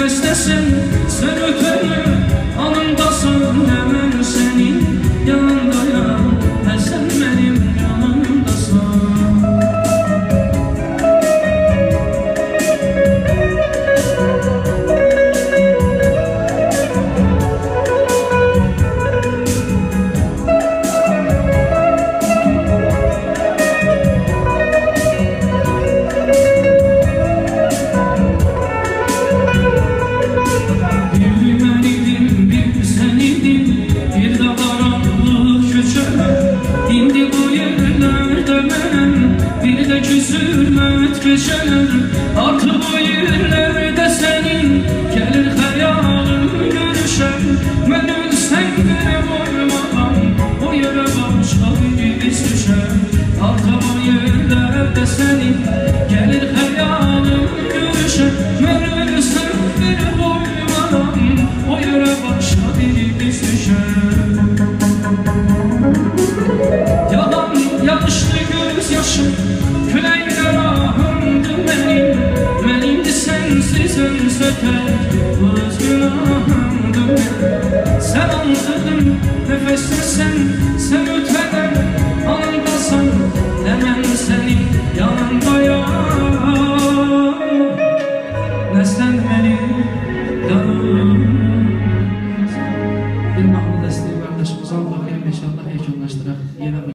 nefestesin, sen öteni anımdasın. Hemen senin yanındayım, her sen benim yanımdasın. Küsülmet geçer, artı bu yerlerde senin gelir hayalım görüşer. Ben ölsem de vurmadan o yere başka bir iz düşer. Artı bu yerlerde senin gelir hayalım görüşer. Ben ölsem de vurmadan o yere başka bir iz düşer. Yalan yanlışlı gözyaşım küleyler ahımdı benimdi sensiz ölse tek öz günahımdı. Sen aldırdın nefeste sen